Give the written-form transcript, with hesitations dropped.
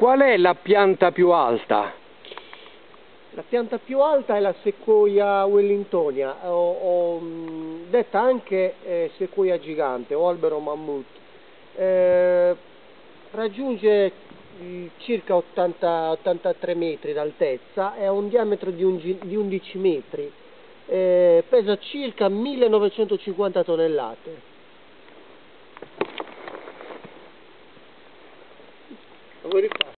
Qual è la pianta più alta? La pianta più alta è la Sequoia wellingtonia, detta anche sequoia gigante o albero mammut. Raggiunge circa 80-83 metri d'altezza e ha un diametro di 11 metri. Pesa circa 1950 tonnellate. Lo vuoi rifare?